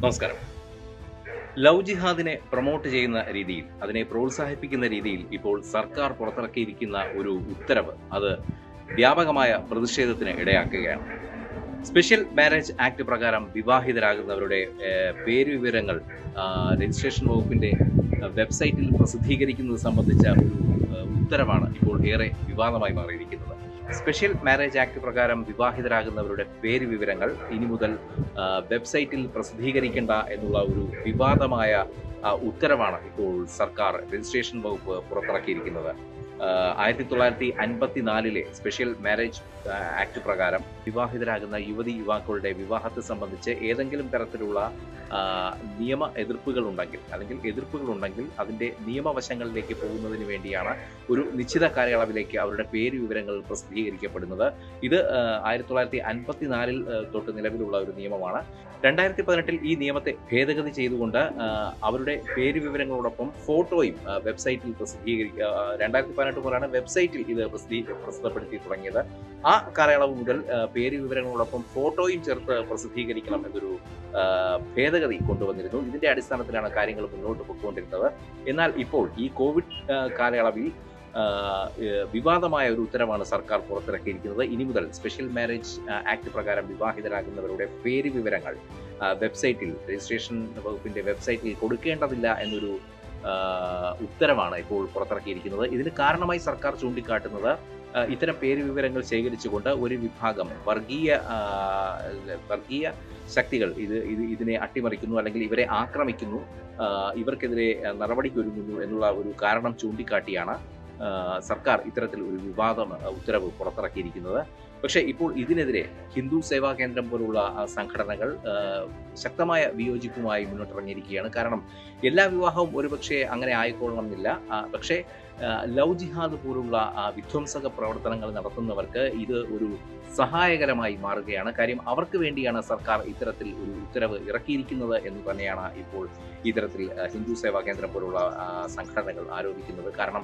നമസ്കാരം. Love ജിഹാദിനെ promote ചെയ്യുന്ന രീതിയിൽ, അതിനെ പ്രോത്സാഹിപ്പിക്കുന്ന രീതിയിൽ ഇപ്പോൾ സർക്കാർ പുറത്തിറക്കിയിരിക്കുന്ന ഒരു ഉത്തരവ് അത് വ്യാപകമായ പ്രതിഷേധത്തിന് ഇടയാക്കുകയാണ്. സ്പെഷ്യൽ മാരേജ് ആക്ട് പ്രകാരം വിവാഹിതരാകുന്നവരുടെ പേരുവിവരങ്ങൾ രജിസ്ട്രേഷൻ വകുപ്പിന്റെ വെബ്സൈറ്റിൽ പ്രസിദ്ധീകരിക്കുന്നത് സംബന്ധിച്ച ഒരു ഉത്തരവാണ് ഇപ്പോൾ ഏറെ വിവാദമായി മാറിയിരിക്കുന്നത്. സ്പെഷ്യൽ മാരേജ് ആക്ട് പ്രകാരം വിവാഹിതരാകുന്നവരുടെ പേര് വിവരങ്ങൾ ഇനി മുതൽ വെബ്സൈറ്റിൽ പ്രസിദ്ധീകരിക്കേണ്ട എന്നുള്ള ഒരു വിവാദമായ ഉത്തരവാണ് ഇപ്പോൾ സർക്കാർ രജിസ്ട്രേഷൻ വകുപ്പ് പുറത്തിറക്കിയിരിക്കുന്നത്. 1954 സ്പെഷ്യൽ മാരേജ് ആക്ട് പ്രകാരം വിവാഹിതരാകുന്ന യുവാക്കളുടെ വിവാഹത്തെ സംബന്ധിച്ച് ഏതെങ്കിലും തരത്തിലുള്ള നിയമ എതിർപ്പുകൾ ഉണ്ടെങ്കിൽ അതിൻ്റെ നിയമവശങ്ങളിലേക്ക് പോകുന്നതിന് വേണ്ടിയാണ് ഒരു നിശ്ചിത കാലയളവിലേക്ക് അവരുടെ പേര് വിവരങ്ങൾ പ്രസിദ്ധീകരിക്കപ്പെടുന്നത്. ഇത് 1954 തൊട്ട് നിലവിലുള്ള ഒരു നിയമമാണ്. 2018 ഈ നിയമത്തെ ഭേദഗതി ചെയ്തുകൊണ്ട് അവരുടെ പേര് വിവരങ്ങളോടൊപ്പം ഫോട്ടോയും വെബ്സൈറ്റിൽ പ്രസിദ്ധീകരിക്കുക. 2018 മുതലാണ് വെബ്സൈറ്റിൽ ഇത് പ്രസിദ്ധപ്പെടുത്തി തുടങ്ങിയത്. ആ കാലയളവ് മുതൽ പേര് വിവരങ്ങളോടൊപ്പം ഫോട്ടോയും ചേർത്ത് പ്രസിദ്ധീകരിക്കണം എന്നൊരു ഭേദഗതി കൊണ്ടുവന്നിരുന്നു. ഇതിന്റെ അടിസ്ഥാനത്തിലാണ് കാര്യങ്ങൾ മുന്നോട്ട് പോയിക്കൊണ്ടിരുന്നത്. എന്നാൽ ഇപ്പോൾ ഈ കോവിഡ് കാലയളവിൽ വിവാദമായ ഒരു ഉത്തരവാണ് സർക്കാർ പുറത്തിറക്കിയിരിക്കുന്നത്. ഇനി മുതൽ സ്പെഷ്യൽ മാരേജ് ആക്ട് പ്രകാരം വിവാഹിതരാകുന്നവരുടെ പേര് വിവരങ്ങൾ വെബ്സൈറ്റിൽ, രജിസ്ട്രേഷൻ വകുപ്പിന്റെ വെബ്സൈറ്റിൽ കൊടുക്കേണ്ടതില്ല എന്നൊരു ഉത്തരവാണ് ഇപ്പോൾ പുറത്തിറക്കിയിരിക്കുന്നത്. ഇതിന് കാരണമായി സർക്കാർ ചൂണ്ടിക്കാട്ടുന്നത് ഇത്തരം പേര് വിവരങ്ങൾ ശേഖരിച്ചുകൊണ്ട് ഒരു വിഭാഗം വർഗീയ ശക്തികൾ ഇതിനെ അട്ടിമറിക്കുന്നു, അല്ലെങ്കിൽ ഇവരെ ആക്രമിക്കുന്നു, ഇവർക്കെതിരെ നടപടിക്കൊരുങ്ങുന്നു എന്നുള്ള ഒരു കാരണം ചൂണ്ടിക്കാട്ടിയാണ് സർക്കാർ ഇത്തരത്തിൽ ഒരു ഉത്തരവ് പുറത്തിറക്കിയിരിക്കുന്നത്. പക്ഷേ ഇപ്പോൾ ഇതിനെതിരെ ഹിന്ദു സേവാ കേന്ദ്രം പോലുള്ള സംഘടനകൾ ശക്തമായ വിയോജിപ്പുമായി മുന്നോട്ടിറങ്ങിയിരിക്കുകയാണ്. കാരണം എല്ലാ വിവാഹവും ഒരുപക്ഷെ അങ്ങനെ ആയിക്കൊള്ളണമെന്നില്ല. പക്ഷേ ലവ് ജിഹാദ് പോലുള്ള വിധ്വംസക പ്രവർത്തനങ്ങൾ നടത്തുന്നവർക്ക് ഇത് ഒരു സഹായകരമായി മാറുകയാണ്. കാര്യം അവർക്ക് വേണ്ടിയാണ് സർക്കാർ ഇത്തരത്തിൽ ഒരു ഉത്തരവ് ഇറക്കിയിരിക്കുന്നത് എന്ന് തന്നെയാണ് ഇപ്പോൾ ഇത്തരത്തിൽ ഹിന്ദു സേവാ കേന്ദ്രം പോലുള്ള സംഘടനകൾ ആരോപിക്കുന്നത്. കാരണം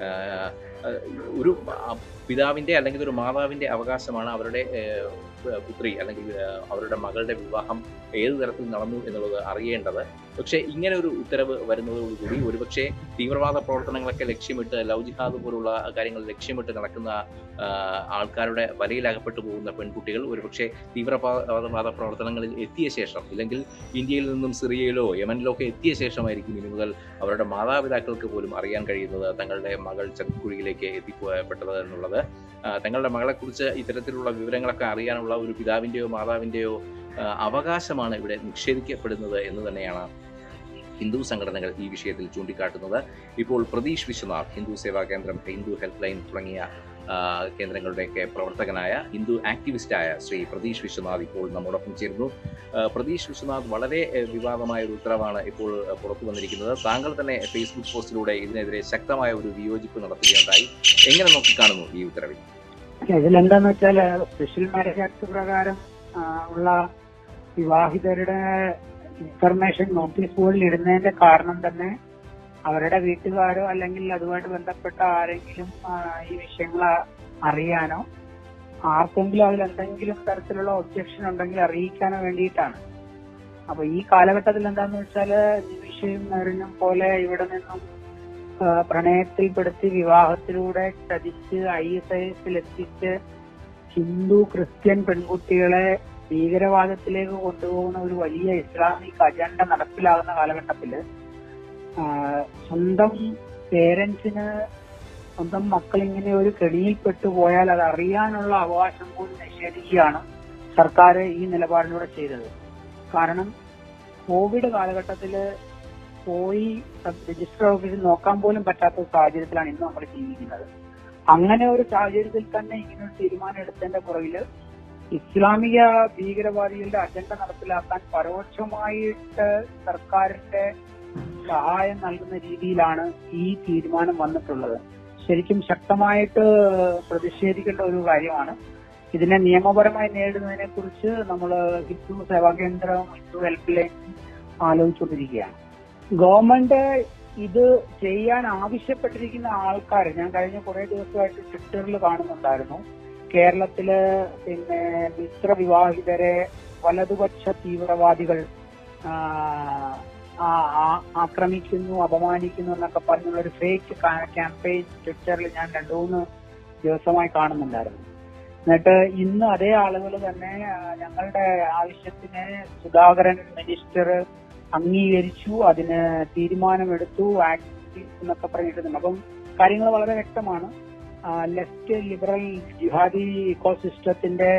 ഒരു പിതാവിൻ്റെ അല്ലെങ്കിൽ ഒരു മാതാവിൻ്റെ അവകാശമാണ് അവരുടെ പുത്രി അല്ലെങ്കിൽ അവരുടെ മകളുടെ വിവാഹം ഏത് തരത്തിൽ നടന്നു എന്നുള്ളത് അറിയേണ്ടത്. പക്ഷേ ഇങ്ങനെ ഒരു ഉത്തരവ് വരുന്നതോടുകൂടി ഒരുപക്ഷെ തീവ്രവാദ പ്രവർത്തനങ്ങളൊക്കെ ലക്ഷ്യമിട്ട്, ലവ് ജിഹാദ് പോലുള്ള കാര്യങ്ങൾ ലക്ഷ്യമിട്ട് നടക്കുന്ന ആൾക്കാരുടെ വലയിലകപ്പെട്ടു പോകുന്ന പെൺകുട്ടികൾ ഒരുപക്ഷെ തീവ്രവാദ പ്രവർത്തനങ്ങളിൽ എത്തിയ ശേഷം, ഇല്ലെങ്കിൽ ഇന്ത്യയിൽ നിന്നും സിറിയയിലോ യമനിലോ ഒക്കെ എത്തിയ ശേഷമായിരിക്കും ഇനി മുതൽ അവരുടെ മാതാപിതാക്കൾക്ക് പോലും അറിയാൻ കഴിയുന്നത് തങ്ങളുടെ മകൾ ചതിക്കുഴിയിലേക്ക് എത്തിപ്പെട്ടത് എന്നുള്ളത്. തങ്ങളുടെ മകളെക്കുറിച്ച് ഇത്തരത്തിലുള്ള വിവരങ്ങളൊക്കെ അറിയാനുള്ള ഒരു പിതാവിൻ്റെയോ മാതാവിൻ്റെയോ അവകാശമാണ് ഇവിടെ നിഷേധിക്കപ്പെടുന്നത് എന്ന് തന്നെയാണ് ഹിന്ദു സംഘടനകൾ ഈ വിഷയത്തിൽ ചൂണ്ടിക്കാട്ടുന്നത്. ഇപ്പോൾ പ്രതീഷ് വിശ്വനാഥ്, ഹിന്ദു സേവാ കേന്ദ്രം, ഹിന്ദു ഹെൽപ്പ് ലൈൻ തുടങ്ങിയ കേന്ദ്രങ്ങളുടെയൊക്കെ പ്രവർത്തകനായ ഹിന്ദു ആക്ടിവിസ്റ്റായ ശ്രീ പ്രതീഷ് വിശ്വനാഥ് ഇപ്പോൾ നമ്മോടൊപ്പം ചേരുന്നു. പ്രതീഷ് വിശ്വനാഥ്, വളരെ വിവാദമായ ഒരു ഉത്തരവാണ് ഇപ്പോൾ പുറത്തു വന്നിരിക്കുന്നത്. താങ്കൾ തന്നെ ഫേസ്ബുക്ക് പോസ്റ്റിലൂടെ ഇതിനെതിരെ ശക്തമായ ഒരു വിയോജിപ്പ് നടത്തുകയുണ്ടായി. എങ്ങനെ നോക്കിക്കാണുന്നു ഈ ഉത്തരവിൽ? ഇതിലെന്താന്ന് വെച്ചാൽ, സ്പെഷ്യൽ മാരേജ് ആക്ട് പ്രകാരം ഉള്ള വിവാഹിതരുടെ ഇൻഫർമേഷൻ നോട്ടീസ് ബോർഡിൽ ഇടുന്നതിന്റെ കാരണം തന്നെ അവരുടെ വീട്ടുകാരോ അല്ലെങ്കിൽ അതുമായിട്ട് ബന്ധപ്പെട്ട ആരെങ്കിലും ഈ വിഷയങ്ങൾ അറിയാനോ ആർക്കെങ്കിലും അതിലെന്തെങ്കിലും തരത്തിലുള്ള ഒബ്ജക്ഷൻ ഉണ്ടെങ്കിൽ അറിയിക്കാനോ വേണ്ടിയിട്ടാണ്. അപ്പൊ ഈ കാലഘട്ടത്തിൽ എന്താന്ന് വെച്ചാൽ, നിമിഷയും നെറിഞ്ഞും പോലെ ഇവിടെ നിന്നും പ്രണയത്തിൽപ്പെടുത്തി വിവാഹത്തിലൂടെ ചതിച്ച് ISIS എത്തിച്ച് ഹിന്ദു ക്രിസ്ത്യൻ പെൺകുട്ടികളെ ഭീകരവാദത്തിലേക്ക് കൊണ്ടുപോകുന്ന ഒരു വലിയ ഇസ്ലാമിക് അജണ്ട നടപ്പിലാകുന്ന കാലഘട്ടത്തില് സ്വന്തം പേരൻസിന് സ്വന്തം മക്കൾ ഇങ്ങനെ ഒരു കെണിയിൽപ്പെട്ടു പോയാൽ അത് അറിയാനുള്ള അവകാശം കൂടി നിഷേധിക്കുകയാണ് സർക്കാർ ഈ നിലപാടിലൂടെ ചെയ്തത്. കാരണം കോവിഡ് കാലഘട്ടത്തില് പോയി രജിസ്റ്റർ ഓഫീസിൽ നോക്കാൻ പോലും പറ്റാത്ത സാഹചര്യത്തിലാണ് ഇന്ന് നമ്മൾ ജീവിക്കുന്നത്. അങ്ങനെ ഒരു സാഹചര്യത്തിൽ തന്നെ ഇങ്ങനൊരു തീരുമാനം എടുത്തതിന്റെ പുറകില് ഇസ്ലാമിക ഭീകരവാദികളുടെ അജണ്ട നടപ്പിലാക്കാൻ പരോക്ഷമായിട്ട് സർക്കാരിന്റെ സഹായം നൽകുന്ന രീതിയിലാണ് ഈ തീരുമാനം വന്നിട്ടുള്ളത്. ശരിക്കും ശക്തമായിട്ട് പ്രതിഷേധിക്കേണ്ട ഒരു കാര്യമാണ്. ഇതിനെ നിയമപരമായി നേരിടുന്നതിനെ കുറിച്ച് നമ്മൾ ഹിന്ദു സേവാ കേന്ദ്രവും ഹിന്ദു ഹെൽപ്പ് ലൈൻ ആലോചിച്ചുകൊണ്ടിരിക്കുകയാണ്. ഗവൺമെന്റ് ഇത് ചെയ്യാൻ ആവശ്യപ്പെട്ടിരിക്കുന്ന ആൾക്കാർ ഞാൻ കഴിഞ്ഞ കുറെ ദിവസമായിട്ട് ട്വിറ്ററിൽ കാണുന്നുണ്ടായിരുന്നു. കേരളത്തില് മിശ്ര വിവാഹിതരെ വലതുപക്ഷ തീവ്രവാദികൾ ആക്രമിക്കുന്നു, അപമാനിക്കുന്നു എന്നൊക്കെ പറഞ്ഞുള്ള ഒരു ഫേക്ക് ക്യാമ്പയിൻ ട്വിറ്ററിൽ ഞാൻ 2-3 ദിവസമായി കാണുന്നുണ്ടായിരുന്നു. എന്നിട്ട് ഇന്ന് അതേ ആളുകൾ തന്നെ ഞങ്ങളുടെ ആവശ്യത്തിന് സുധാകരൻ മിനിസ്റ്റർ അംഗീകരിച്ചു, അതിന് തീരുമാനമെടുത്തു, ആക്ട് എന്നൊക്കെ പറഞ്ഞിട്ടുണ്ട്. അപ്പം കാര്യങ്ങൾ വളരെ വ്യക്തമാണ്. ലെഫ്റ്റ് ലിബറൽ ജിഹാദി ഇക്കോസിസ്റ്റത്തിന്റെ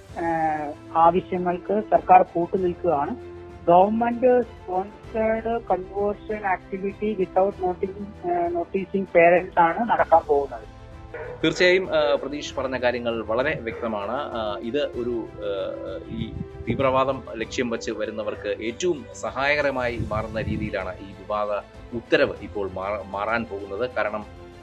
ആവശ്യങ്ങൾക്ക് സർക്കാർ കൂട്ടുനിൽക്കുകയാണ്. Government sponsored conversion activity without noticing parents ആണ് നടക്കാൻ പോകുന്നത്. തീർച്ചയായും പ്രതീഷ് പറഞ്ഞ കാര്യങ്ങൾ വളരെ വ്യക്തമാണ്. ഇത് ഒരു ഈ തീവ്രവാദം ലക്ഷ്യം വെച്ച് വരുന്നവർക്ക് ഏറ്റവും സഹായകരമായി മാറുന്ന രീതിയിലാണ് ഈ വിവാദ ഉത്തരവ് ഇപ്പോൾ മാറാൻ പോകുന്നത്. കാരണം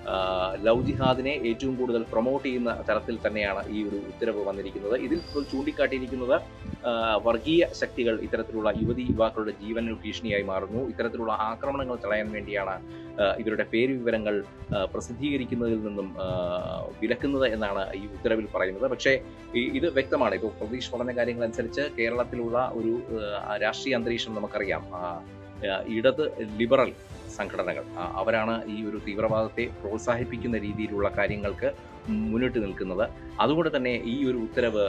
ലവ് ജിഹാദിനെ ഏറ്റവും കൂടുതൽ പ്രൊമോട്ട് ചെയ്യുന്ന തരത്തിൽ തന്നെയാണ് ഈ ഒരു ഉത്തരവ് വന്നിരിക്കുന്നത്. ഇതിൽ ചൂണ്ടിക്കാട്ടിയിരിക്കുന്നത് വർഗീയ ശക്തികൾ ഇത്തരത്തിലുള്ള യുവാക്കളുടെ ജീവന് ഭീഷണിയായി മാറുന്നു. ഇത്തരത്തിലുള്ള ആക്രമണങ്ങൾ തടയാൻ വേണ്ടിയാണ് ഇവരുടെ പേര് വിവരങ്ങൾ പ്രസിദ്ധീകരിക്കുന്നതിൽ നിന്നും വിലക്കുന്നത് എന്നാണ് ഈ ഉത്തരവിൽ പറയുന്നത്. പക്ഷേ ഇത് വ്യക്തമാണ്. ഇപ്പോൾ പ്രതീഷ് പറഞ്ഞ കാര്യങ്ങളനുസരിച്ച് കേരളത്തിലുള്ള ഒരു രാഷ്ട്രീയ അന്തരീക്ഷം നമുക്കറിയാം. ഇടത് ലിബറൽ സംഘടനകൾ അവരാണ് ഈ ഒരു തീവ്രവാദത്തെ പ്രോത്സാഹിപ്പിക്കുന്ന രീതിയിലുള്ള കാര്യങ്ങൾക്ക് മുന്നിട്ട് നിൽക്കുന്നത്. അതുകൊണ്ട് തന്നെ ഈ ഒരു ഉത്തരവ്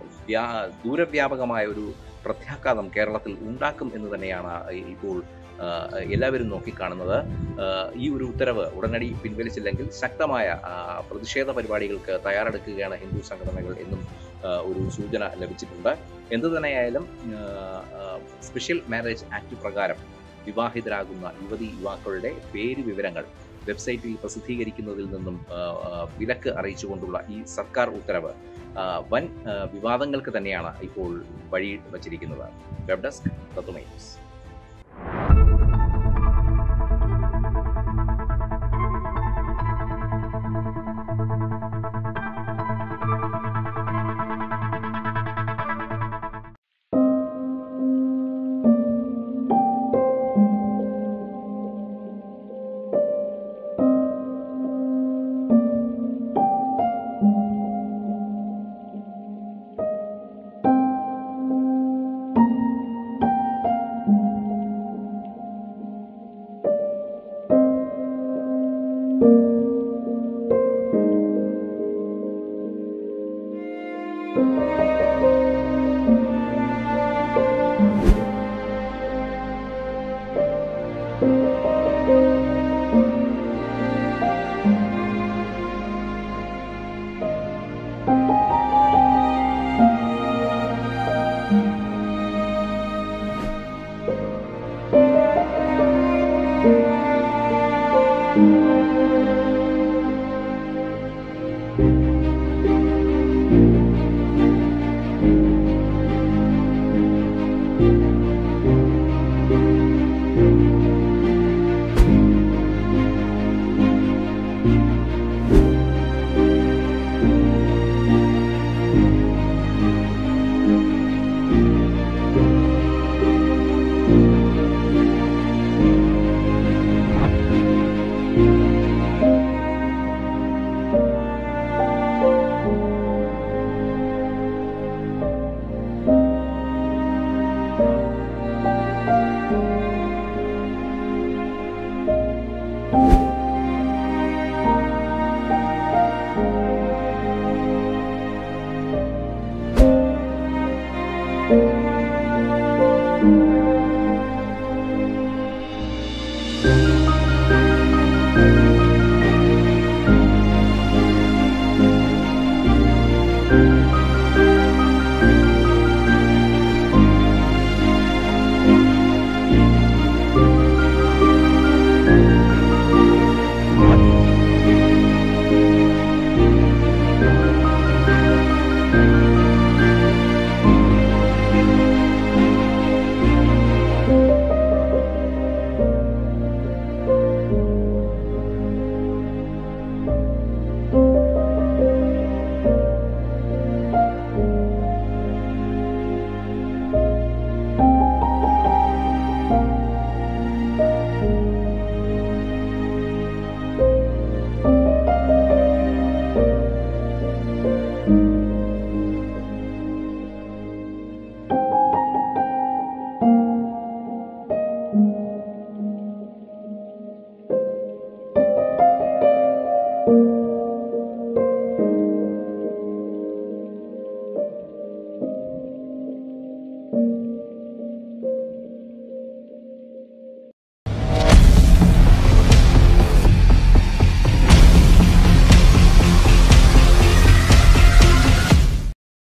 ദൂരവ്യാപകമായ ഒരു പ്രത്യാഘാതം കേരളത്തിൽ ഉണ്ടാക്കും എന്ന് തന്നെയാണ് ഇപ്പോൾ എല്ലാവരും നോക്കിക്കാണുന്നത്. ഈ ഒരു ഉത്തരവ് ഉടനടി പിൻവലിച്ചില്ലെങ്കിൽ ശക്തമായ പ്രതിഷേധ പരിപാടികൾക്ക് തയ്യാറെടുക്കുകയാണ് ഹിന്ദു സംഘടനകൾ എന്നും ഒരു സൂചന ലഭിച്ചിട്ടുണ്ട്. എന്തു തന്നെയായാലും സ്പെഷ്യൽ മാരേജ് ആക്ട് പ്രകാരം വിവാഹിതരാകുന്ന യുവാക്കളുടെ പേര് വിവരങ്ങൾ വെബ്സൈറ്റിൽ പ്രസിദ്ധീകരിക്കുന്നതിൽ നിന്നും വിലക്ക് അറിയിച്ചുകൊണ്ടുള്ള ഈ സർക്കാർ ഉത്തരവ് വൻ വിവാദങ്ങൾക്ക് തന്നെയാണ് ഇപ്പോൾ വഴി വച്ചിരിക്കുന്നത്. വെബ് ഡെസ്ക് തത്തുമൈ ന്യൂസ്. Thank you.